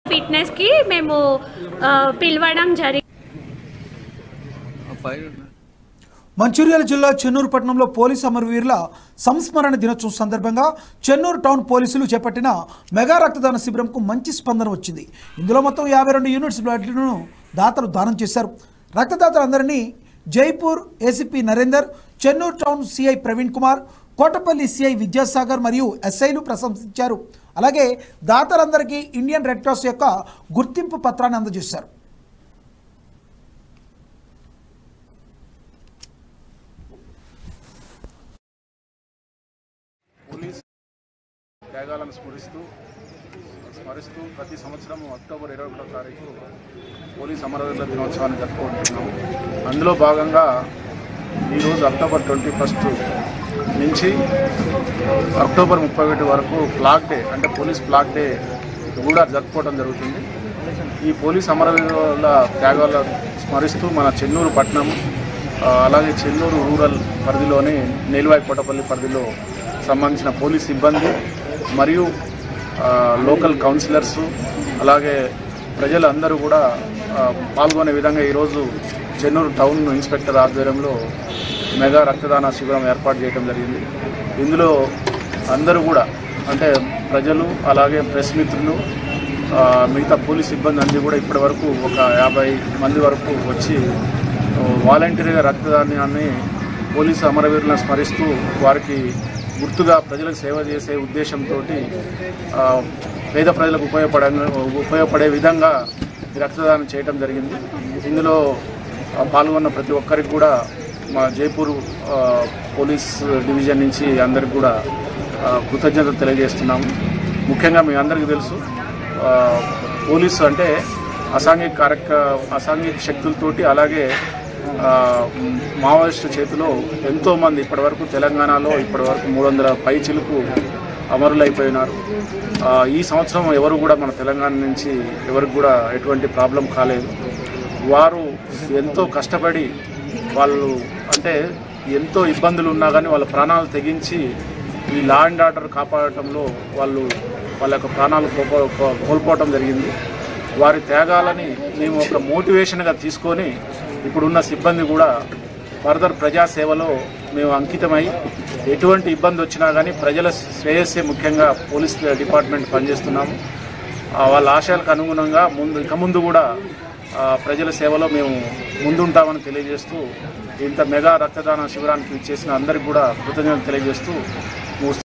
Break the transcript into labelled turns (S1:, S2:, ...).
S1: Fitness కి మేము పిలవడం జరిగింది.
S2: మంచిర్యాల జిల్లా చెన్నూరు పట్టణంలో పోలీసు అమరవీరుల సంస్మరణ దినోత్సవం సందర్భంగా చెన్నూరు టౌన్ పోలీసులు చేపట్టిన మెగా రక్తదాన శిబిరంకు మంచి స్పందన వచ్చింది. ఇందులో మొత్తం 52 యూనిట్స్ బ్లడ్లను దాతలు దానం చేశారు. రక్తదాతలందరినీ Jaipur ACP Narender, Chennur town CI Praveen Kumar, Kotapalli CI Vidyasagar మరియు ఎస్ఐలు ప్రశంసించారు. అలాగే దాతలందరికీ ఇండియన్ రెడ్ క్రాస్ యొక్క గుర్తింపు పత్రాన్ని అందజేశారు.
S3: పోలీస్ త్యాగాలను స్మరిస్తూ ప్రతి సంవత్సరం అక్టోబర్ 21వ తారీఖు పోలీస్ అమరవీరుల దినోత్సవాన్ని జరుపుకుంటున్నాము. అందులో భాగంగా ఈరోజు అక్టోబర్ 21 నుంచి అక్టోబర్ 31 వరకు ఫ్లాగ్ డే అంటే పోలీస్ ఫ్లాగ్ డే కూడా జరుపుకోవడం జరుగుతుంది. ఈ పోలీస్ అమరవీరుల త్యాగాలను స్మరిస్తూ మన చెన్నూరు పట్టణం అలాగే చెన్నూరు రూరల్ పరిధిలోని నేల్వాయి కోటపల్లి పరిధిలో సంబంధించిన పోలీస్ సిబ్బంది మరియు లోకల్ కౌన్సిలర్సు అలాగే ప్రజలందరూ కూడా పాల్గొనే విధంగా ఈరోజు చెన్నూరు టౌన్ ఇన్స్పెక్టర్ ఆధ్వర్యంలో మెగా రక్తదాన శిబిరం ఏర్పాటు చేయడం జరిగింది. ఇందులో అందరూ కూడా అంటే ప్రజలు అలాగే ప్రెస్ మిత్రులు మిగతా పోలీస్ సిబ్బంది అన్నీ కూడా ఇప్పటి వరకు ఒక 50 మంది వరకు వచ్చి వాలంటీర్గా రక్తదానాన్ని పోలీసు అమరవీరులను స్మరిస్తూ వారికి గుర్తుగా ప్రజలకు సేవ చేసే ఉద్దేశంతో పేద ప్రజలకు ఉపయోగపడే విధంగా రక్తదానం చేయడం జరిగింది. ఇందులో పాల్గొన్న ప్రతి ఒక్కరికి కూడా మా జైపూర్ పోలీస్ డివిజన్ నుంచి అందరికి కూడా కృతజ్ఞతలు తెలియజేస్తున్నాము. ముఖ్యంగా మీ అందరికీ తెలుసు పోలీసు అంటే అసాంఘిక శక్తులతోటి అలాగే మావోయిస్టు చేతిలో ఎంతోమంది ఇప్పటివరకు తెలంగాణలో ఇప్పటివరకు 300 పైచిలకు అమరులైపోయినారు. ఈ సంవత్సరం ఎవరు కూడా మన తెలంగాణ నుంచి ఎవరికి కూడా ఎటువంటి ప్రాబ్లం కాలేదు. వారు ఎంతో కష్టపడి వాళ్ళు అంటే ఎంతో ఇబ్బందులు ఉన్నా కానీ వాళ్ళ ప్రాణాలు తెగించి ఈ లా అండ్ ఆర్డర్ కాపాడటంలో వాళ్ళ యొక్క ప్రాణాలు కోల్పోవటం జరిగింది. వారి త్యాగాలని మేము ఒక మోటివేషన్గా తీసుకొని ఇప్పుడున్న సిబ్బంది కూడా ఫర్దర్ ప్రజాసేవలో మేము అంకితమై ఎటువంటి ఇబ్బంది వచ్చినా కానీ ప్రజల శ్రేయస్సే ముఖ్యంగా పోలీస్ డిపార్ట్మెంట్ పనిచేస్తున్నాము. వాళ్ళ ఆశయాలకు అనుగుణంగా ముందు కూడా ప్రజల సేవలో మేము ముందుంటామని తెలియజేస్తూ ఇంత మెగా రక్తదాన శిబిరానికి ఇచ్చేసిన అందరికీ కూడా కృతజ్ఞతలు తెలియజేస్తూ